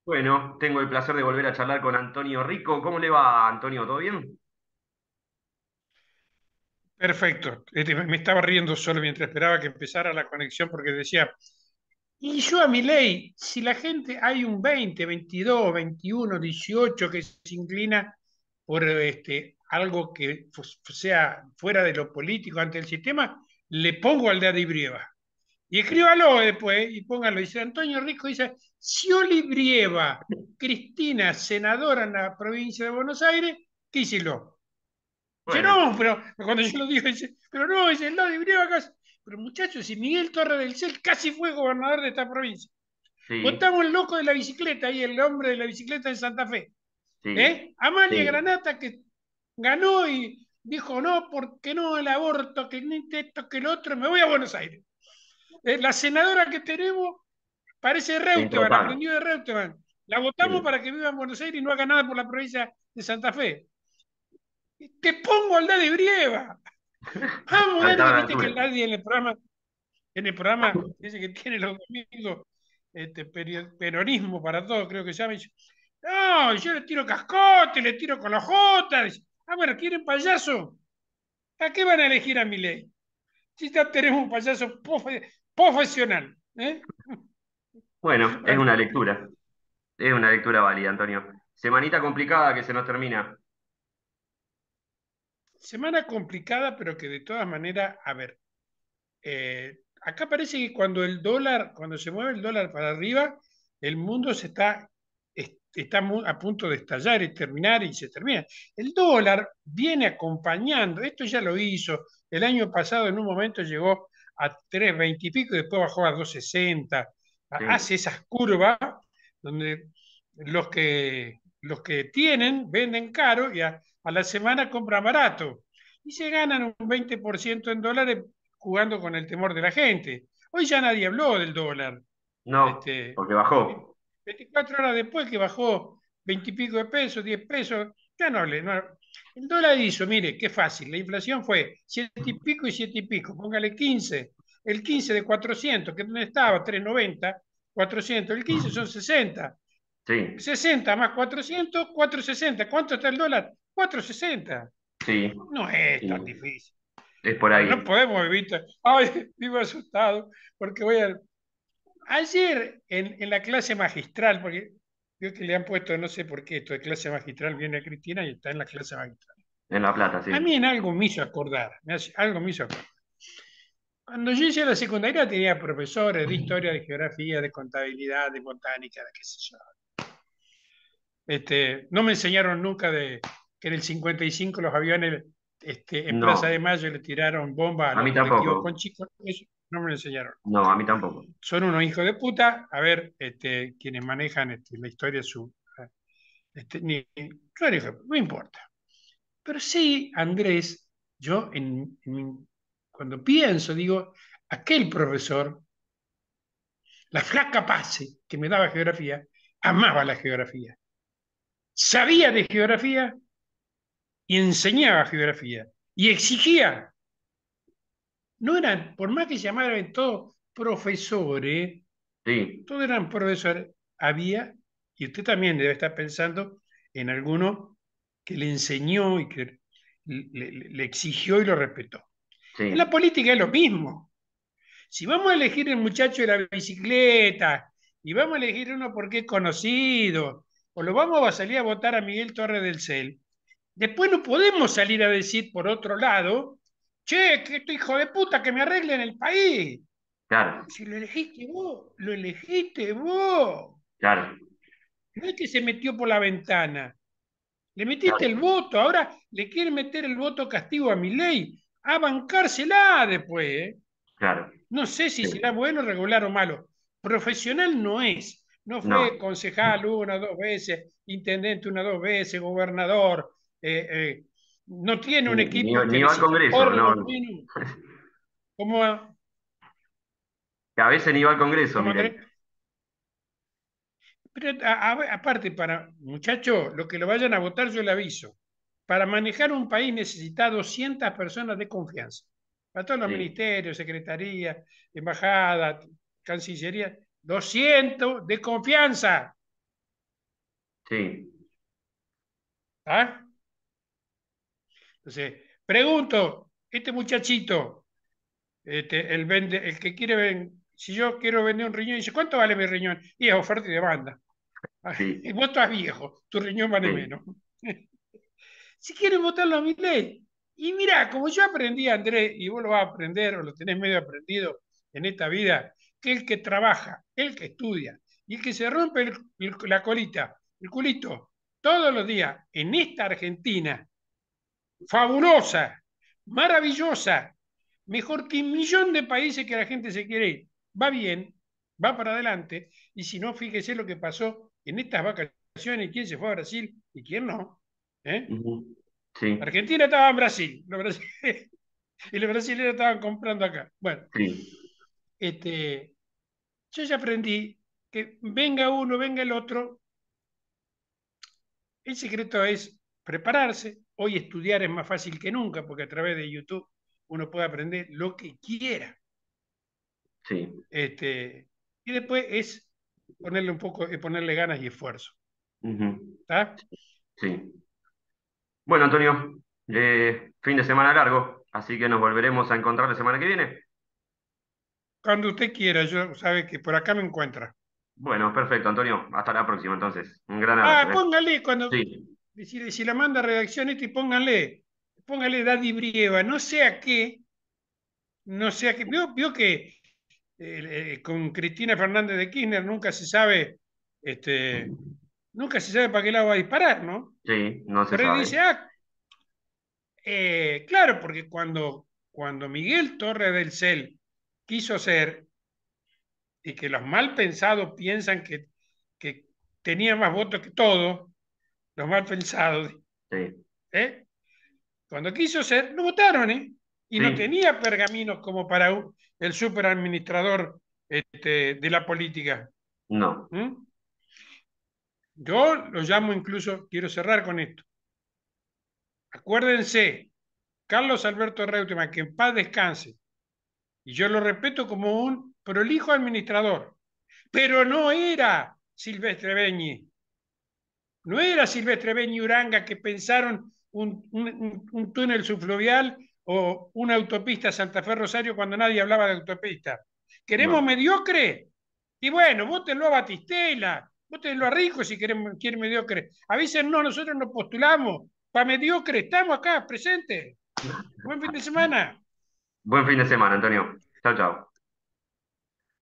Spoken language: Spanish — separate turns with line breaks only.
Bueno, tengo el placer de volver a charlar con Antonio Rico. ¿Cómo le va, Antonio? ¿Todo bien?
Perfecto. Me estaba riendo solo mientras esperaba que empezara la conexión porque decía, y yo a mi ley, si la gente hay un 20, 22, 21, 18 que se inclina por algo que sea fuera de lo político ante el sistema, le pongo al de Brieva. Y escríbalo después y póngalo. Dice Antonio Rico, dice, si Brieva, Cristina, senadora en la provincia de Buenos Aires, ¿qué hicilo? Dice,
Bueno,
no, pero cuando yo lo digo, dice, pero no, dice, el lado de Brieva casi. Pero muchachos, si Miguel Torre del Cel casi fue gobernador de esta provincia.
sí,
Votamos el loco de la bicicleta y el hombre de la bicicleta en Santa Fe.
sí,
¿Eh? Amalia
sí.
Granata que ganó y dijo, no, ¿porque no el aborto? Que ni esto, que el otro, me voy a Buenos Aires. La senadora que tenemos parece Reutemann,
Intratable.
aprendió de Reutemann. La votamos
Sí,
para que viva en Buenos Aires y no haga nada por la provincia de Santa Fe. Te pongo al de Brieva. Vamos,
estaba
Dani,
a la
viste que el
altura.
Dani en el programa ese que tiene los domingos, peronismo para todos, creo que se llama. Dice, no, yo le tiro cascote, le tiro con los jotas. Ah, bueno, ¿quieren payaso? ¿A qué van a elegir a mi ley? Si ya tenemos un payaso profesional. ¿Eh?
Bueno,
Bueno,
es una lectura válida, Antonio. Semanita complicada que se nos termina.
semana complicada, pero que de todas maneras, a ver, acá parece que cuando se mueve el dólar para arriba, el mundo está a punto de estallar y terminar y se termina. El dólar viene acompañando, esto ya lo hizo, el año pasado en un momento llegó a 3,20 y pico y después bajó a 2,60.
Sí,
Hace esas curvas donde los que tienen venden caro y a la semana compran barato y se ganan un 20% en dólares jugando con el temor de la gente. Hoy ya nadie habló del dólar.
no,
Este,
porque
y
bajó.
24 horas después que bajó 20 y pico de pesos, 10 pesos, ya no hablé. El dólar hizo, mire, qué fácil. La inflación fue 7 y pico y 7 y pico. Póngale 15. El 15 de 400, que no estaba 3,90, 400. El 15 son 60.
Sí,
60 más 400, 460. ¿Cuánto está el dólar? 460.
sí,
No es tan
sí,
difícil.
es por
Pero no
ahí.
podemos evitar. Ay, vivo asustado porque voy a. Ayer en la clase magistral, porque creo que le han puesto, no sé por qué, esto de clase magistral viene a Cristina y está en la clase magistral.
En La Plata,
A
sí.
mí en algo me hizo acordar, algo me hizo acordar. Cuando yo hice la secundaria tenía profesores de historia, de geografía, de contabilidad, de botánica, de qué sé yo. No me enseñaron nunca que en el 55 los aviones en Plaza de
No,
Mayo le tiraron bombas a
a
los
mí
colectivos
tampoco.
con chicos. Eso no me lo enseñaron.
No, a mí tampoco.
Son unos hijos de puta. A ver, quienes manejan la historia, yo dije, no importa. Pero sí, Andrés, yo cuando pienso, digo, aquel profesor, la flaca Pase, que me daba geografía, amaba la geografía. Sabía de geografía y enseñaba geografía. Y exigía. No eran, por más que se llamaran todos profesores,
Sí,
todos eran profesores. Había, y usted también debe estar pensando en alguno que le enseñó y que le exigió y lo respetó. En la
sí.
política es lo mismo. Si vamos a elegir el muchacho de la bicicleta y vamos a elegir uno porque es conocido, o lo vamos a salir a votar a Miguel Torre del Cel, después no podemos salir a decir por otro lado, che, que esto hijo de puta que me arreglen el país.
Claro,
Si lo elegiste vos, lo elegiste vos.
claro,
No es que se metió por la ventana. Le metiste el
claro,
voto, ahora le quieren meter el voto castigo a mi ley. A bancársela después, ¿eh?
claro.
No sé si será
Sí.
bueno, regular o malo. Profesional no es. No fue
No.
concejal una, dos veces, intendente una, dos veces, gobernador. eh, eh, no tiene un equipo que
Ni va al
necesita
Congreso,
por
no.
lo menos. ¿Cómo,
Que a veces ni va al Congreso,
cómo
Milei.
Andrés? Pero aparte, para muchachos, lo que lo vayan a votar, yo le aviso. Para manejar un país necesita 200 personas de confianza. Para todos los
Sí,
ministerios, secretarías, embajada, cancillería, 200 de confianza.
sí,
¿Ah? Entonces, pregunto, este muchachito, el que quiere si yo quiero vender un riñón, dice, ¿cuánto vale mi riñón? Y es oferta y demanda.
sí,
Y vos estás viejo, tu riñón vale
sí.
menos. Si quieren votarlo a mi ley. Y mirá, como yo aprendí, Andrés, y vos lo vas a aprender o lo tenés medio aprendido en esta vida, que el que trabaja, el que estudia y el que se rompe la colita, el culito, todos los días en esta Argentina, fabulosa, maravillosa, mejor que un millón de países que la gente se quiere ir, va bien, va para adelante, y si no, fíjese lo que pasó en estas vacaciones, quién se fue a Brasil y quién no. ¿Eh?
Ujú, sí,
Argentina estaba en Brasil, y los brasileños estaban comprando acá. Bueno,
sí.
este, yo ya aprendí que venga uno, venga el otro, el secreto es prepararse. Hoy estudiar es más fácil que nunca porque a través de YouTube uno puede aprender lo que quiera.
Sí,
Y después es ponerle un poco, ponerle ganas y esfuerzo.
ujú,
¿Está?
sí. Bueno, Antonio, fin de semana largo, así que nos volveremos a encontrar la semana que viene.
Cuando usted quiera, yo sabe que por acá me encuentra.
Bueno, perfecto, Antonio. Hasta la próxima, entonces. Un gran abrazo,
Ah,
¿eh?
póngale cuando,
Sí,
si la manda a redacción y póngale Daddy Brieva, no sé a qué, vio que con Cristina Fernández de Kirchner este, nunca se sabe para qué lado va a disparar, ¿no?
sí, no se
Por ahí
sabe.
dice, claro, porque cuando Miguel Torre del Cel quiso ser, y que los mal pensados piensan que tenía más votos que todos, los mal pensados,
Sí,
¿eh? Cuando quiso ser, lo votaron, ¿eh? Y no
sí,
tenía pergaminos como para el superadministrador de la política.
no.
¿Mm? Yo lo llamo incluso, quiero cerrar con esto. Acuérdense, Carlos Alberto Reutemann, que en paz descanse, y yo lo respeto como un prolijo administrador, pero no era Silvestre Beñi, no era Silvestre Beñi Uranga que pensaron un túnel subfluvial o una autopista Santa Fe Rosario cuando nadie hablaba de autopista. ¿Queremos
No.
mediocre? Y bueno, votenlo a Batistela, votenlo a Rico si quieren mediocre. Avísennos, nosotros nos postulamos. Para mediocre, estamos acá, presentes. Buen fin de semana.
Buen fin de semana, Antonio. Chao, chao.